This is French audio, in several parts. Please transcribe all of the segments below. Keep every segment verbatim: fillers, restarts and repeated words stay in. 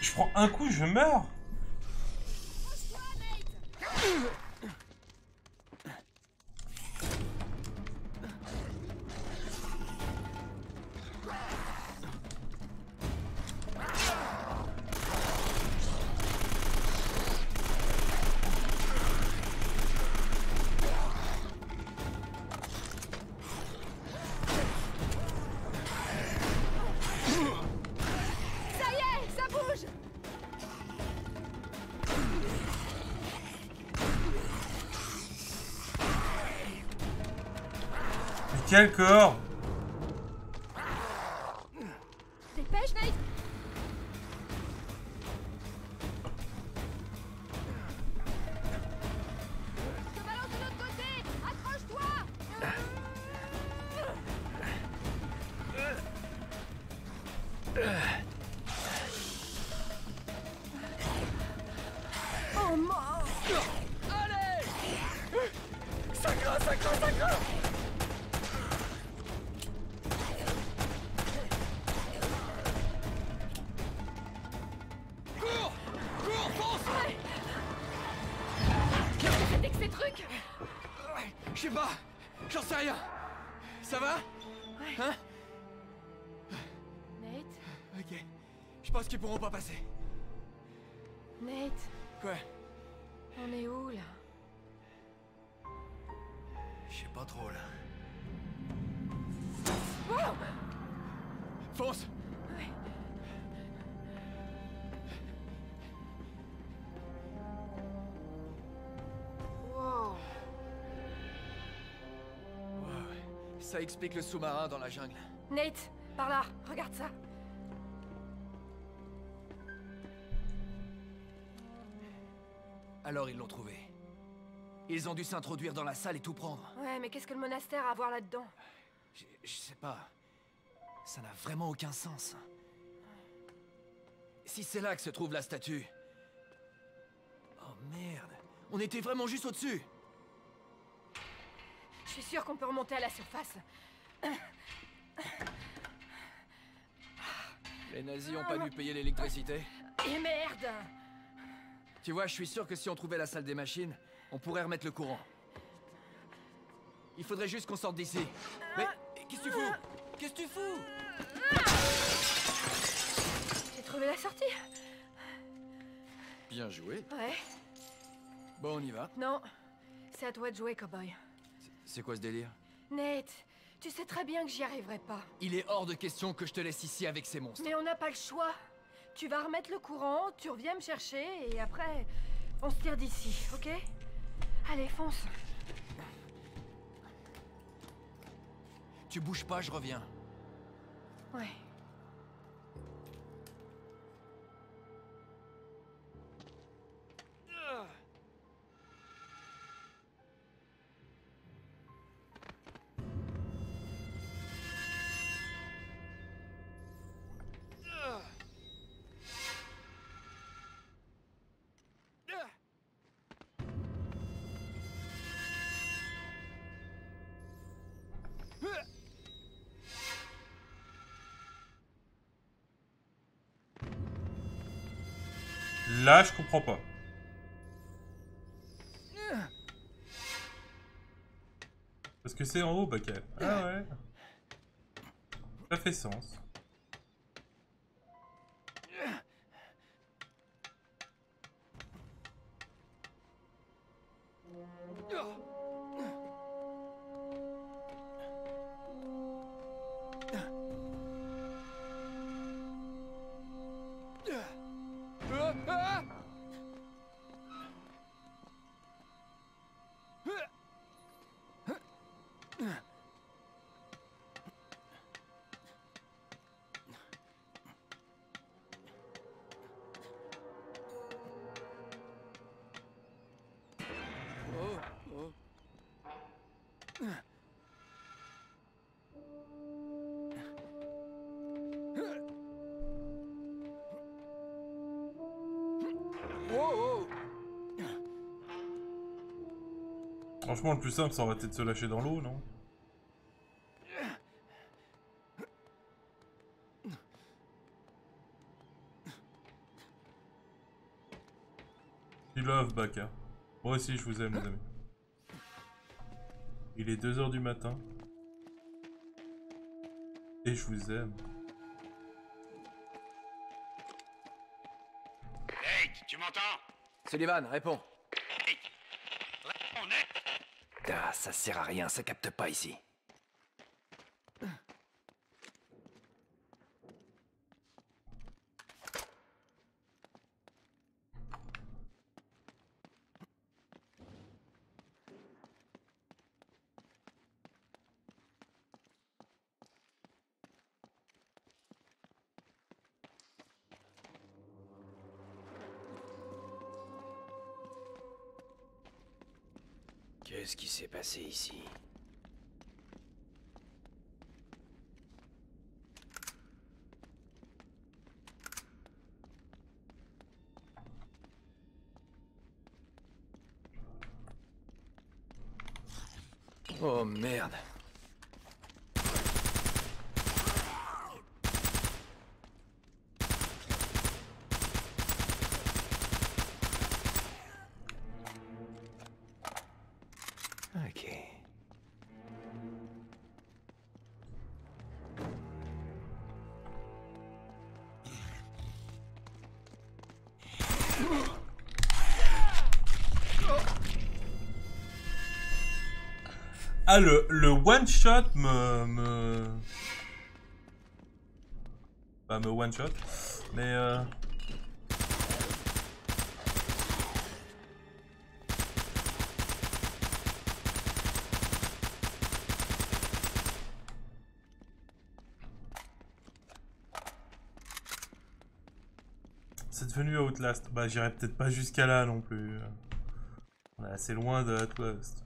Je prends un coup, je meurs. Quel corps? Dépêche, Nate! Je te balance de l'autre côté! Accroche-toi! Oh mort! Allez! Ça craint, ça craint, ça craint! Je sais pas, j'en sais rien. Ça va? Ouais. Hein? Nate? Ok, je pense qu'ils pourront pas passer. Nate? Quoi? On est où, là? Je sais pas trop, là. Oh! Fonce! Ouais. Wow. Wow. Ça explique le sous-marin dans la jungle. Nate, par là, regarde ça. Alors ils l'ont trouvé. Ils ont dû s'introduire dans la salle et tout prendre. Ouais, mais qu'est-ce que le monastère a à voir là-dedans? Je, je sais pas. Ça n'a vraiment aucun sens. Si c'est là que se trouve la statue... Oh merde. On était vraiment juste au-dessus. Je suis sûre qu'on peut remonter à la surface. Les nazis ont pas dû payer l'électricité. Et merde! Tu vois, je suis sûr que si on trouvait la salle des machines, on pourrait remettre le courant. Il faudrait juste qu'on sorte d'ici. Mais qu'est-ce que tu fous? Qu'est-ce que tu fous? J'ai trouvé la sortie. Bien joué. Ouais. Bon, on y va. Non, c'est à toi de jouer, cowboy. C'est quoi ce délire? Nate, tu sais très bien que j'y arriverai pas. Il est hors de question que je te laisse ici avec ces monstres. Mais on n'a pas le choix. Tu vas remettre le courant, tu reviens me chercher, et après, on se tire d'ici, ok? Allez, fonce. Tu bouges pas, je reviens. Ouais. Là, je comprends pas. Parce que c'est en haut, Bacal. Ah ouais. Ça fait sens. Franchement, le plus simple, ça aurait été de se lâcher dans l'eau, non? love, Baka. Moi aussi, je vous aime, les amis. Il est deux heures du matin. Et je vous aime. Hey, tu m'entends? Sullivan, réponds. Hey, réponds net. Ah, ça sert à rien, ça capte pas ici. Qu'est-ce qui s'est passé ici? Oh merde. Ok. Ah, le, le one shot me me bah me one shot, mais euh... c'est devenu Outlast. Bah j'irai peut-être pas jusqu'à là non plus. On est assez loin de Outlast.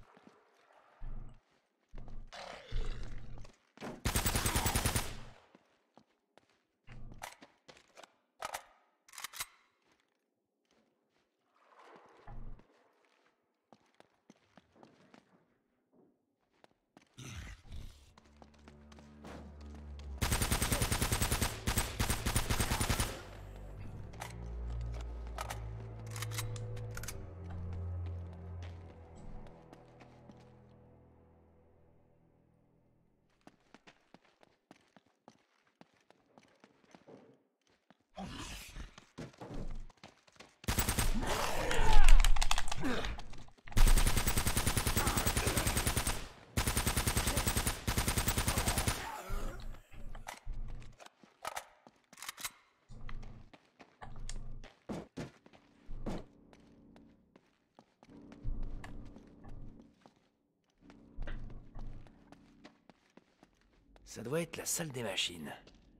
Ça doit être la salle des machines.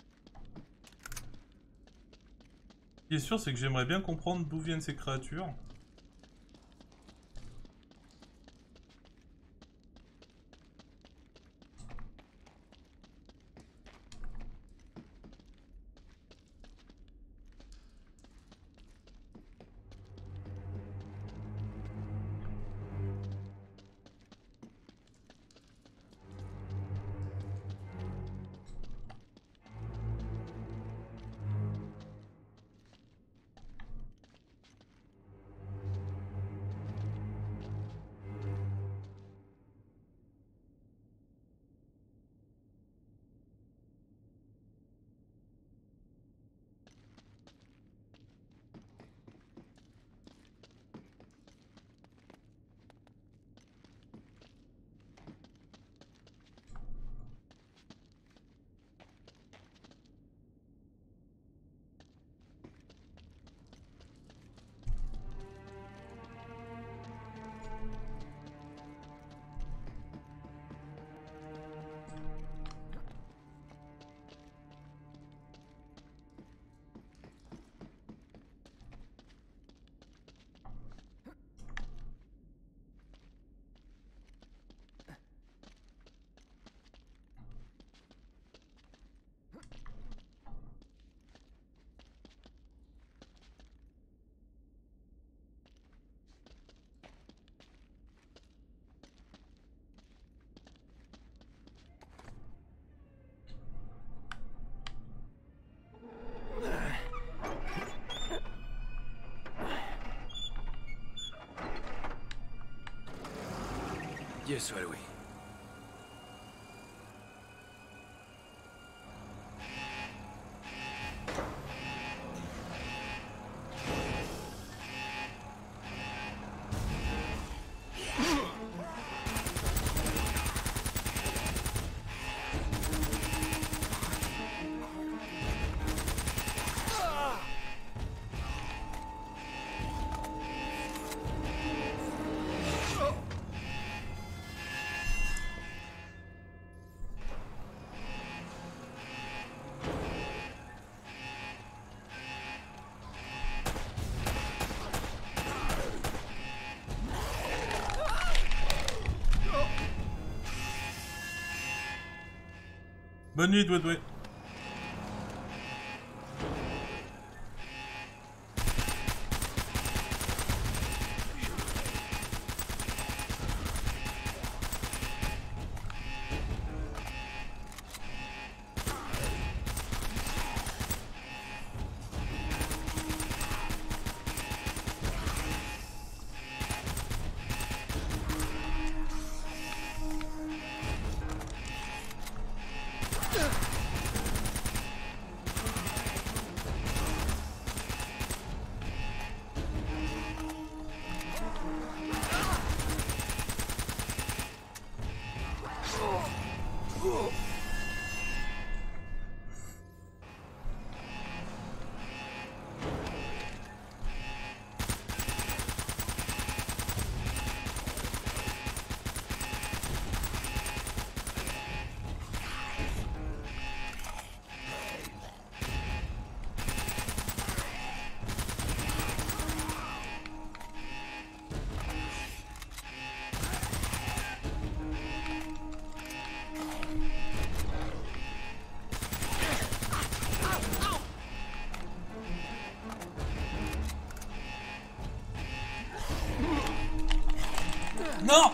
Ce qui est sûr, c'est que j'aimerais bien comprendre d'où viennent ces créatures. Dieu soit loué. Bonne nuit, Doué-Doué. Non!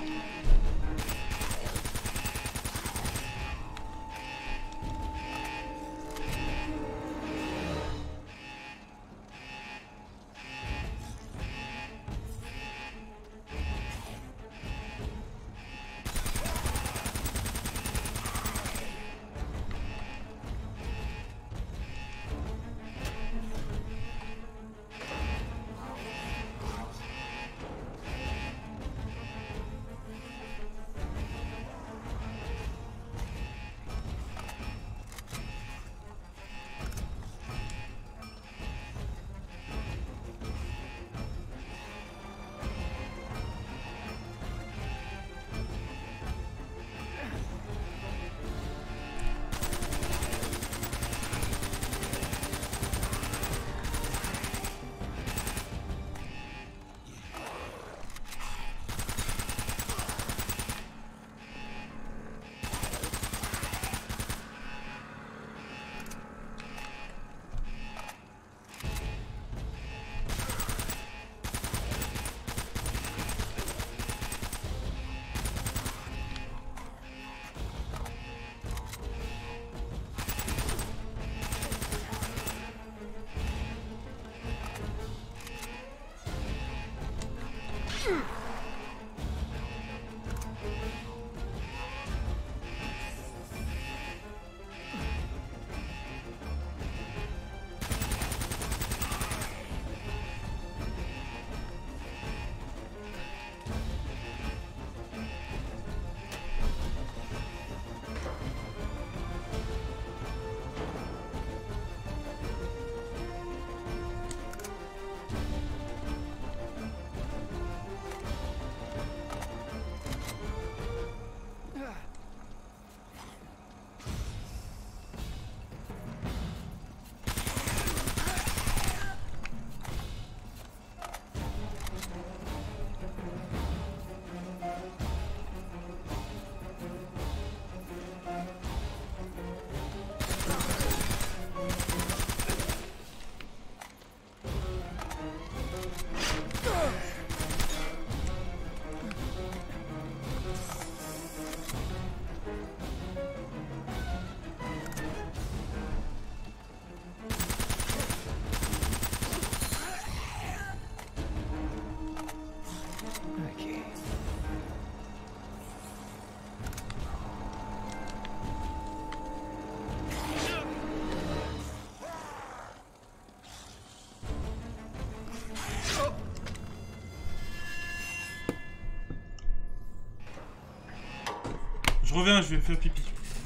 Je reviens, je vais faire pipi.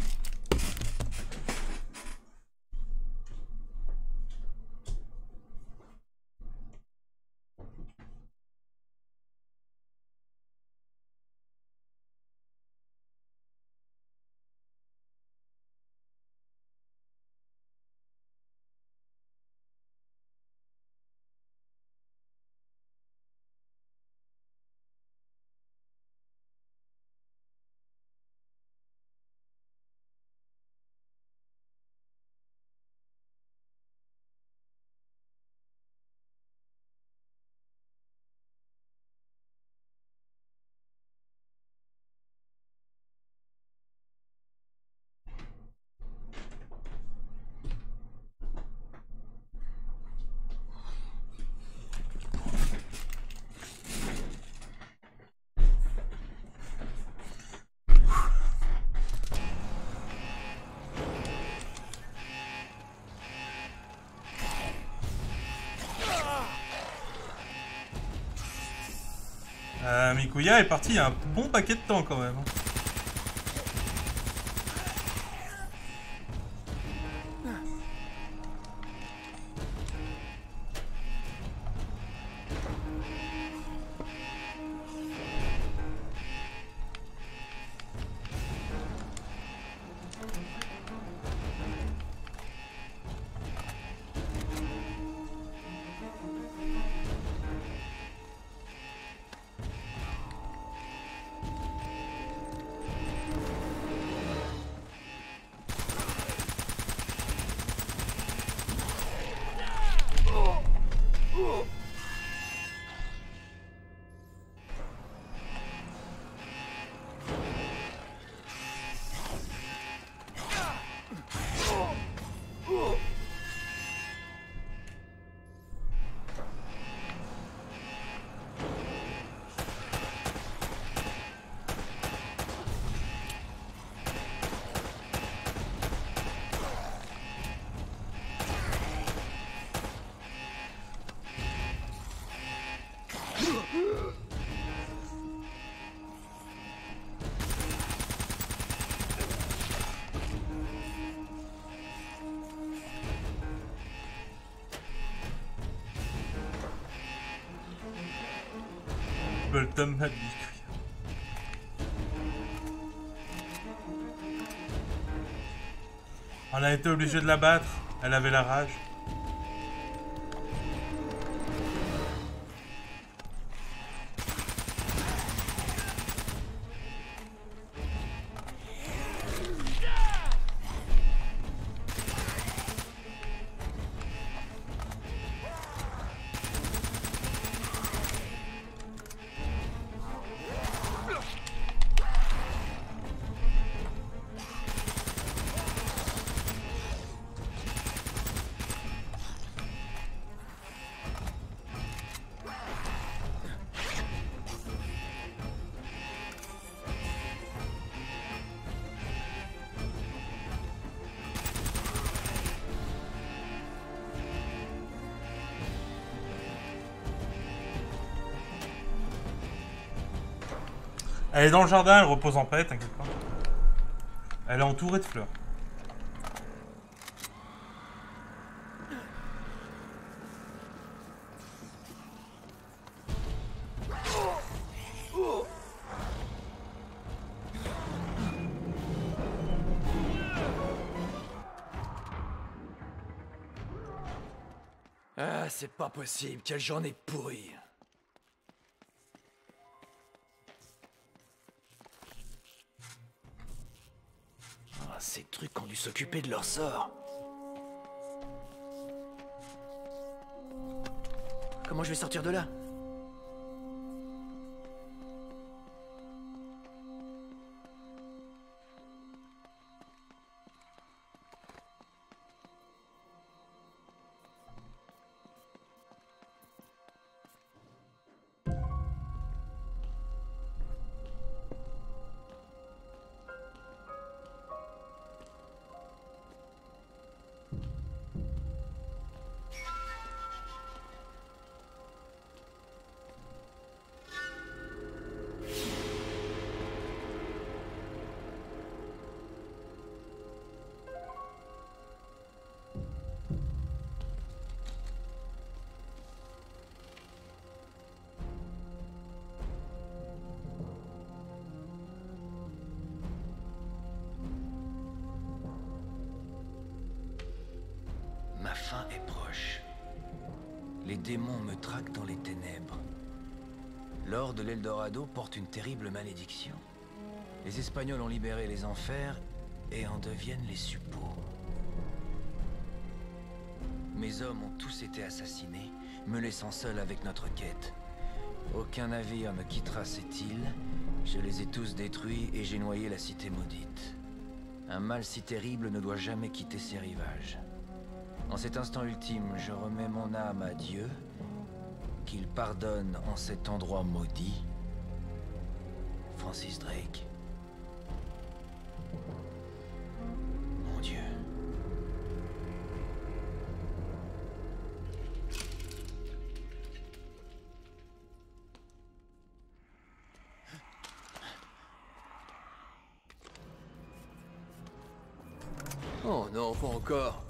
Euh, Mikuya est parti il y a un bon paquet de temps quand même. Bolton m'a dit. On a été obligé de la battre. Elle avait la rage. Elle est dans le jardin, elle repose en paix, t'inquiète pas. Elle est entourée de fleurs. Ah, c'est pas possible, quelle journée pourrie. Ces trucs ont dû s'occuper de leur sort. Comment je vais sortir de là? fin est proche. Les démons me traquent dans les ténèbres. L'or de l'Eldorado porte une terrible malédiction. Les Espagnols ont libéré les enfers et en deviennent les suppôts. Mes hommes ont tous été assassinés, me laissant seul avec notre quête. Aucun navire ne quittera cette île. Je les ai tous détruits et j'ai noyé la cité maudite. Un mal si terrible ne doit jamais quitter ses rivages. En cet instant ultime, je remets mon âme à Dieu, qu'il pardonne en cet endroit maudit. Francis Drake. Mon Dieu. Oh non, pas encore.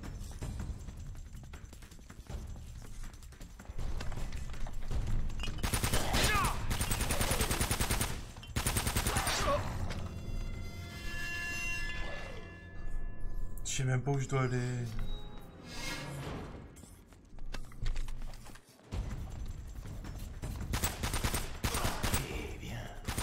Je sais même pas où je dois aller. Eh bien.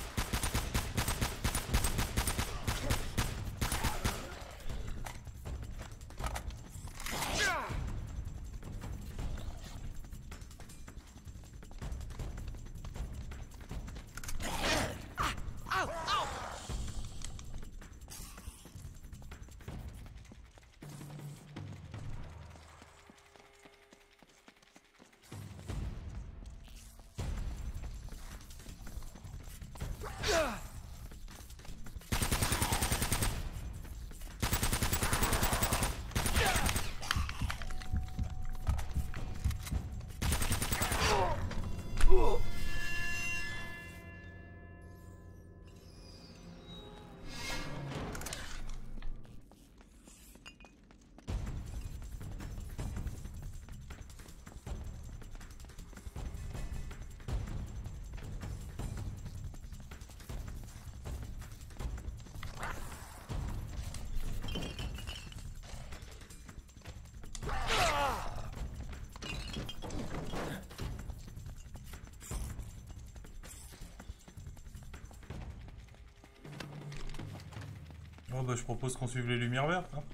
Oh bah je propose qu'on suive les lumières vertes. Hein.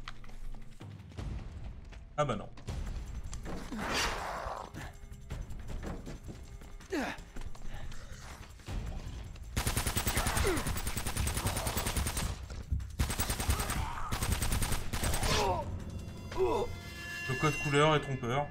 Ah bah non. Le code couleur est trompeur.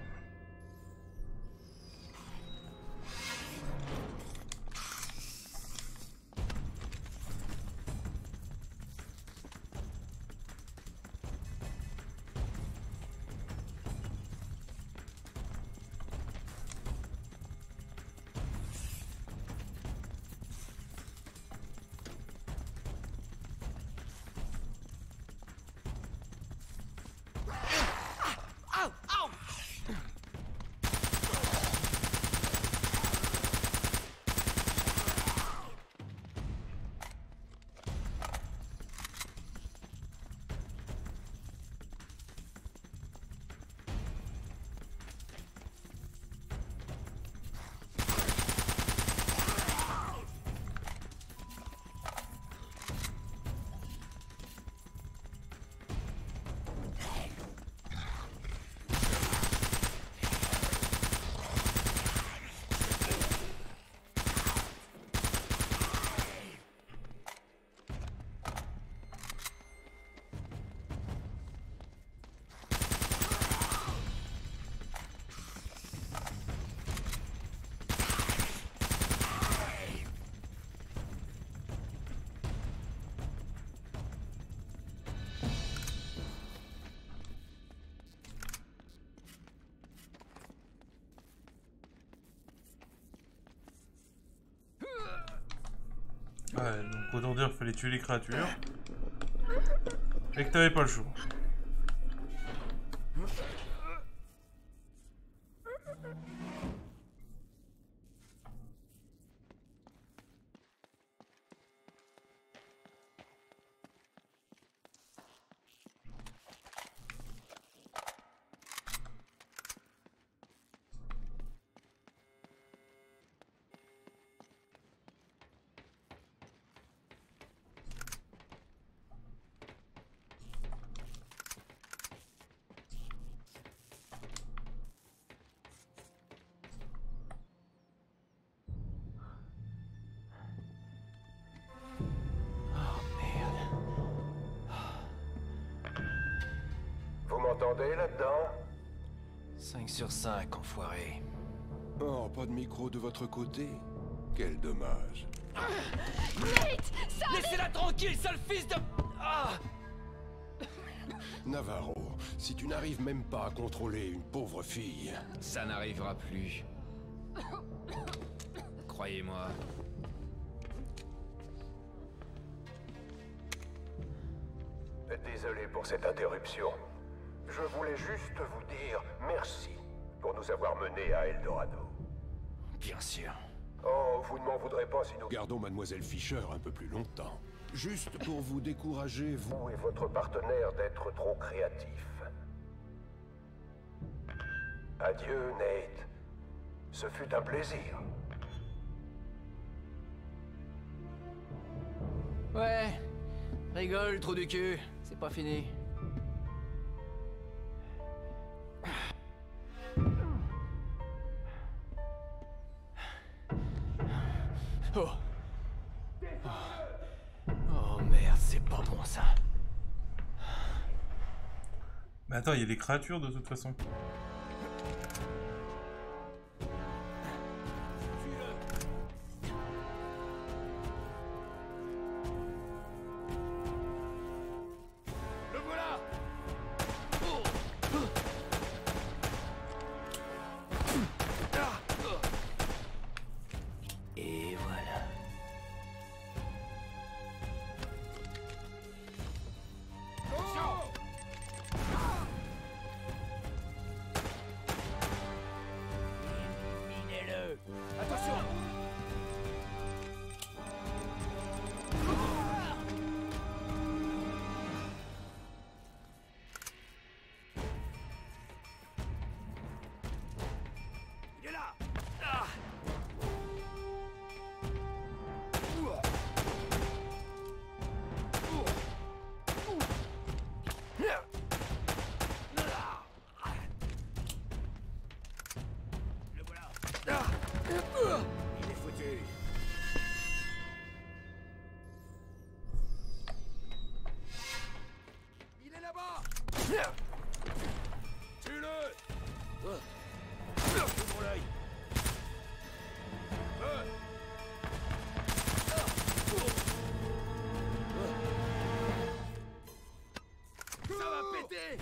Ouais, donc autant dire qu'il fallait tuer les créatures. Et que t'avais pas le choix. entendez là-dedans? cinq sur cinq, enfoiré. Oh, pas de micro de votre côté? Quel dommage. Nate! Ça... Laissez-la tranquille, sale fils de... Ah! Navarro, si tu n'arrives même pas à contrôler une pauvre fille... Ça n'arrivera plus. Croyez-moi. Désolé pour cette interruption. Je voulais juste vous dire merci pour nous avoir menés à Eldorado. Bien sûr. Oh, vous ne m'en voudrez pas si nous... Gardons Mademoiselle Fisher un peu plus longtemps. Juste pour vous décourager, vous... Vous et votre partenaire d'être trop créatifs. Adieu, Nate. Ce fut un plaisir. Ouais. Rigole, trou du cul. C'est pas fini. Oh. Oh merde, c'est pas bon ça. Mais attends, il y a des créatures de toute façon. Et voilà. Minez-le. Attention. Il est là. Ah. Le voilà. Il est foutu. Il est là-bas. Tue-le. Ouvre l'œil. Ça va péter.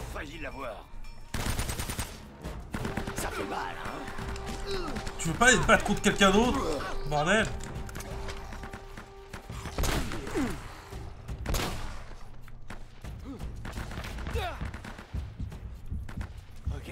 failli l'avoir. Ça fait mal, hein? Tu veux pas aller te battre contre quelqu'un d'autre? Bordel! Ok.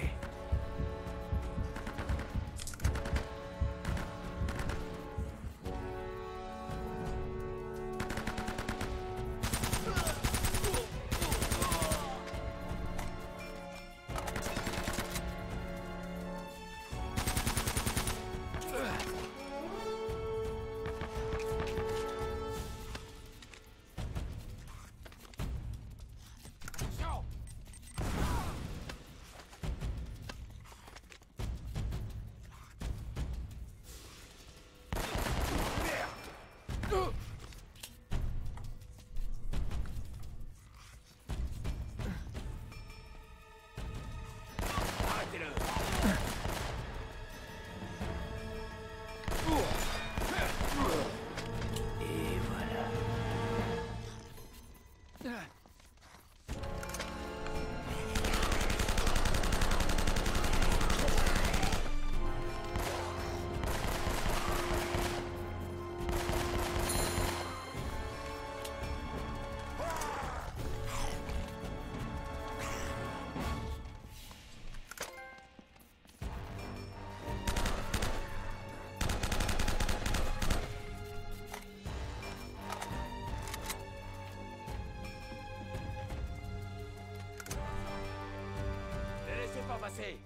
Passer.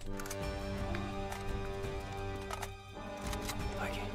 Ok.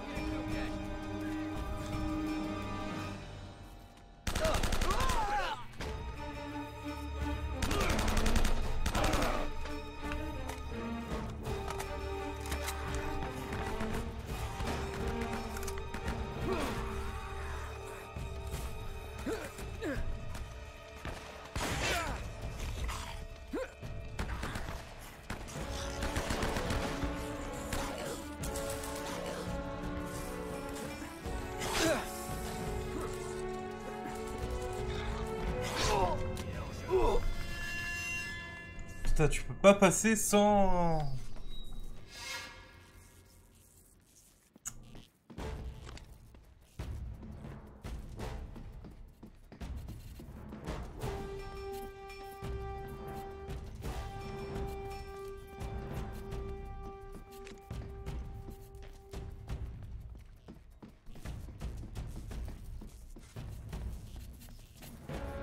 Putain, tu peux pas passer sans...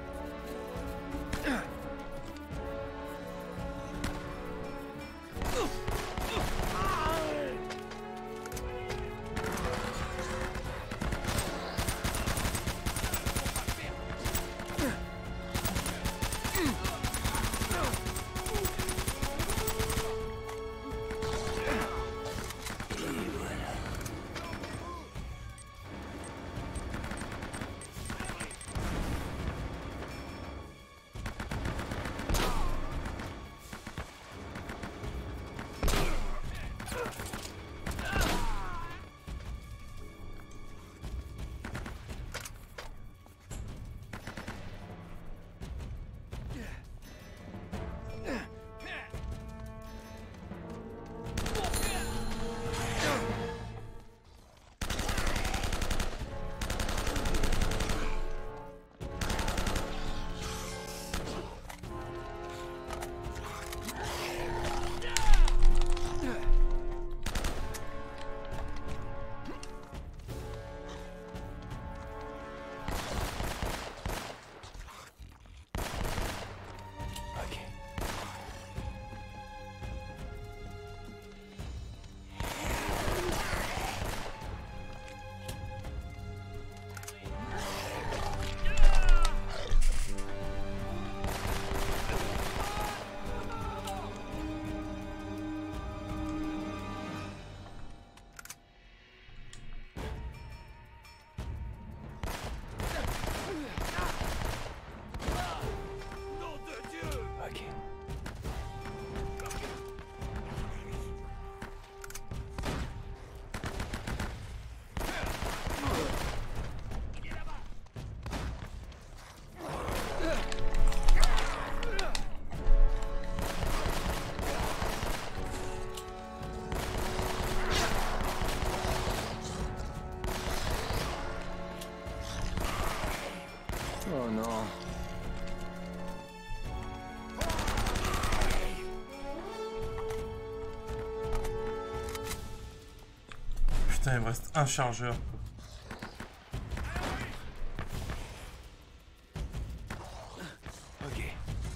Ouf. putain, il me reste un chargeur. Ok.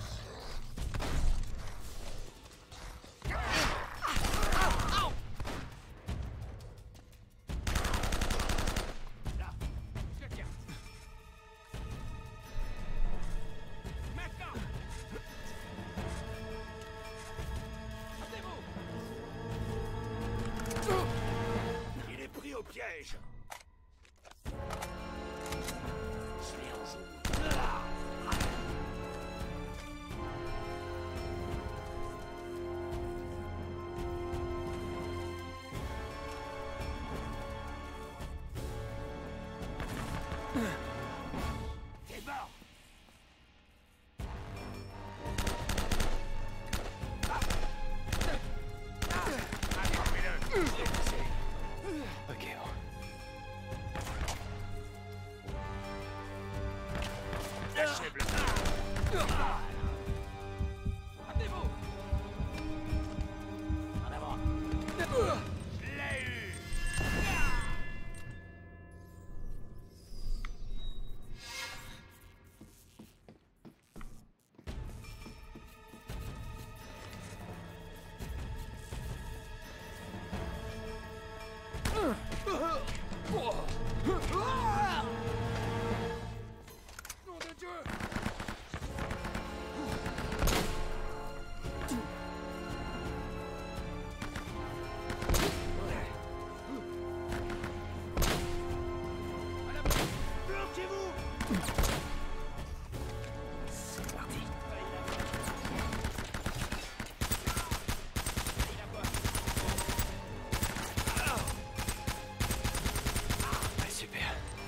Il est pris au piège. Je l'ai en joue. T'es mort. Ok, bon. Lâchez-le. Attendez-vous. En avant. Je l'ai eu. Nom de Dieu! Bloquez-vous! C'est parti. Ah, super.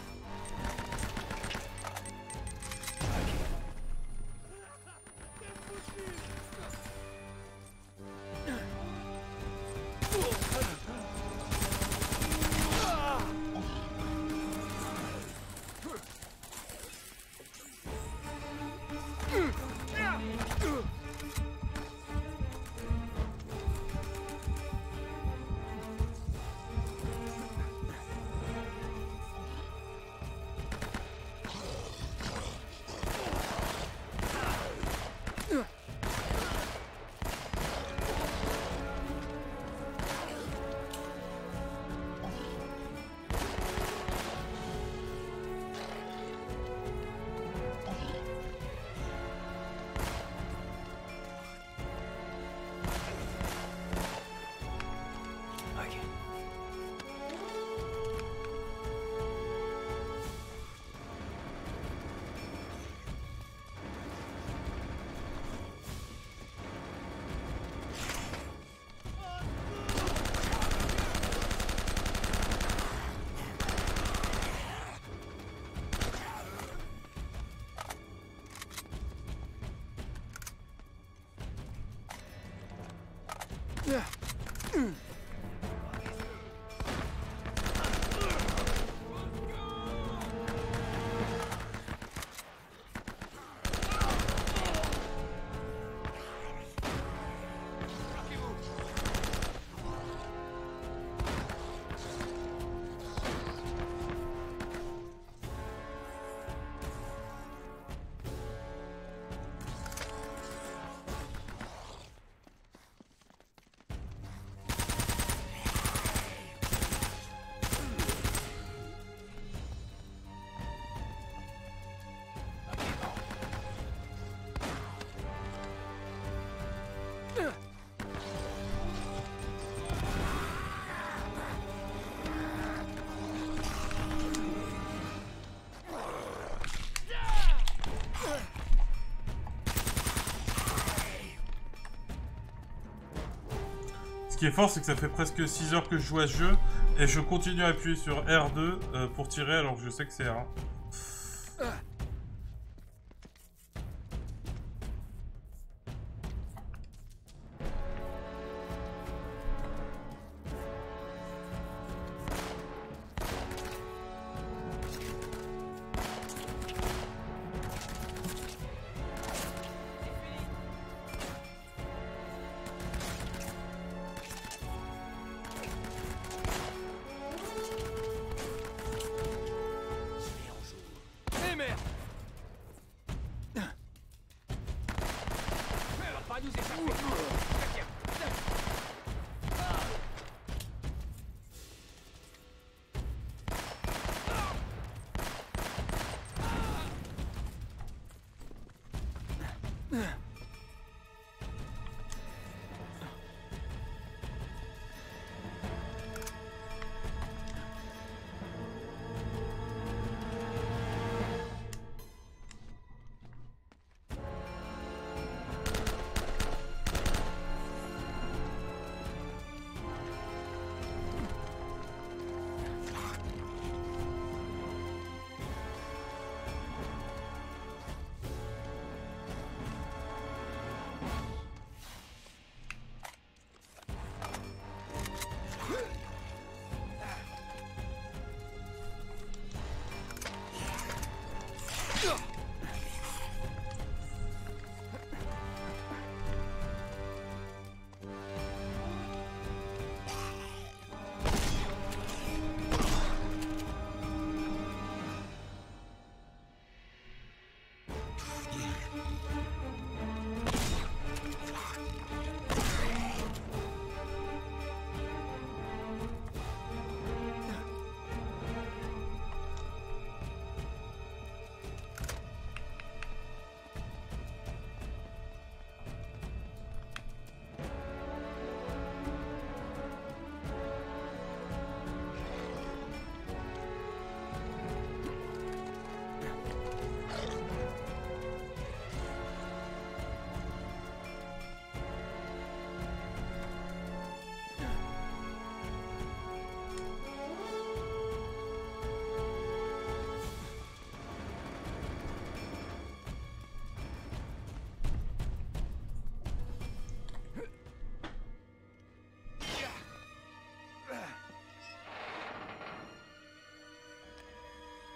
Ce qui est fort, c'est que ça fait presque six heures que je joue à ce jeu et je continue à appuyer sur R deux euh, pour tirer alors que je sais que c'est R un.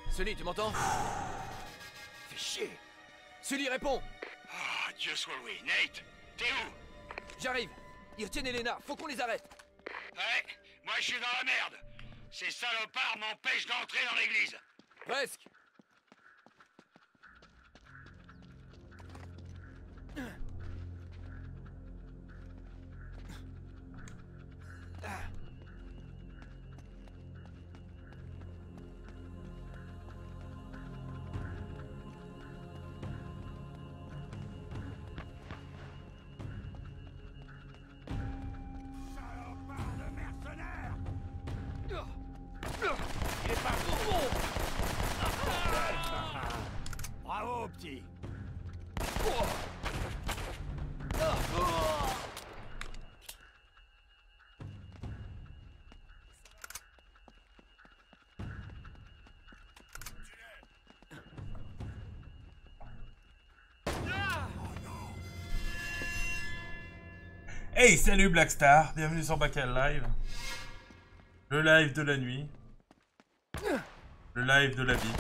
Sully, tu m'entends? Fais chier. Sully, réponds. Ah, Dieu soit loué. Nate, t'es où? J'arrive. Ils retiennent Elena, faut qu'on les arrête. Ouais, moi je suis dans la merde. Ces salopards m'empêchent d'entrer dans l'église. Presque. Bravo, petit. Hey, salut Blackstar, bienvenue sur Bacal Live. Le live de la nuit. Le live de la vie.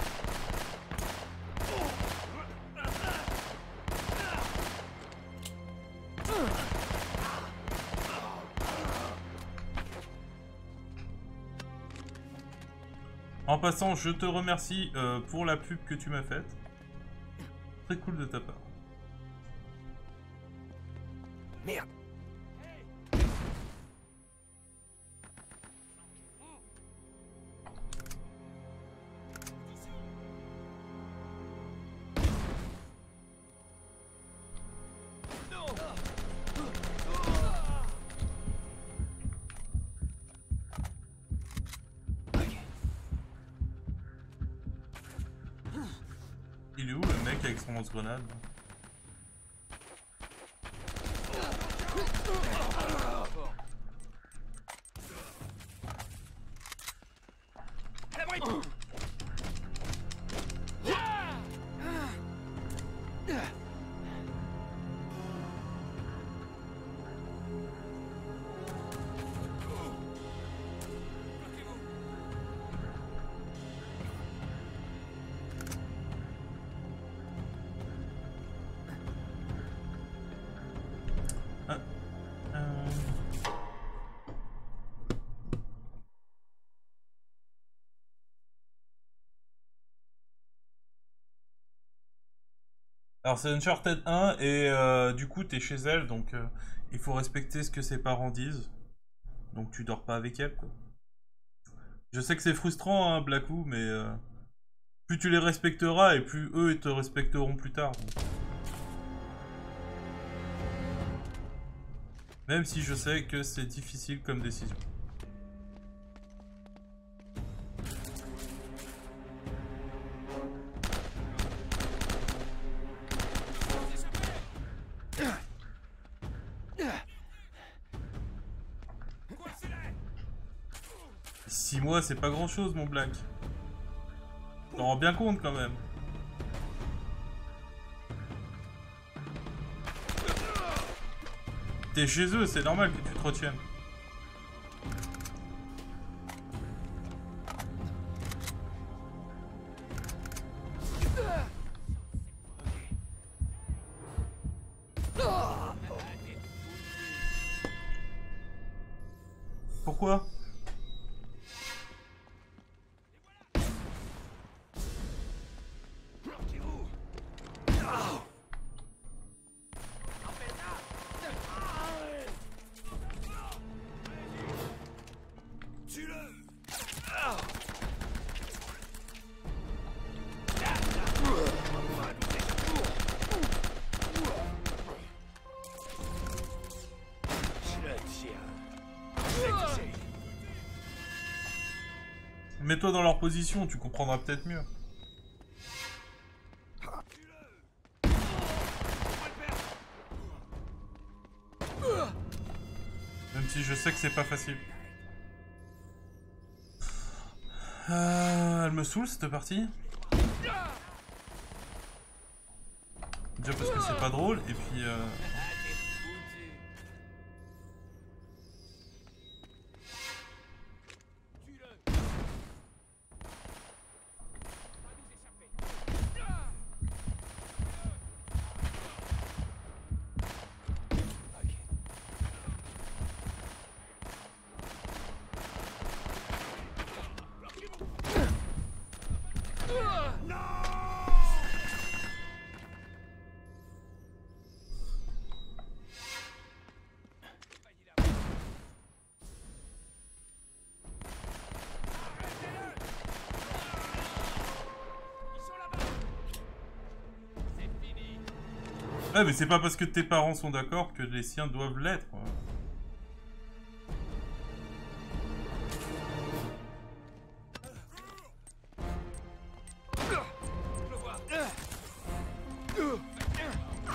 En passant, je te remercie euh, pour la pub que tu m'as faite. Très cool de ta part. Merde. Il est où le mec avec son lance-grenade? Alors c'est Uncharted un et euh, du coup t'es chez elle donc euh, il faut respecter ce que ses parents disent. Donc tu dors pas avec elle quoi. Je sais que c'est frustrant hein Blackou mais euh, plus tu les respecteras et plus eux ils te respecteront plus tard. Donc. Même si je sais que c'est difficile comme décision. six mois, c'est pas grand chose, mon Black. T'en rends bien compte quand même. T'es chez eux, c'est normal que tu te retiennes. Pourquoi ? Mets-toi dans leur position, tu comprendras peut-être mieux. Même si je sais que c'est pas facile. Euh, elle me saoule cette partie. Déjà parce que c'est pas drôle, et puis... Euh... Ouais, mais c'est pas parce que tes parents sont d'accord que les siens doivent l'être.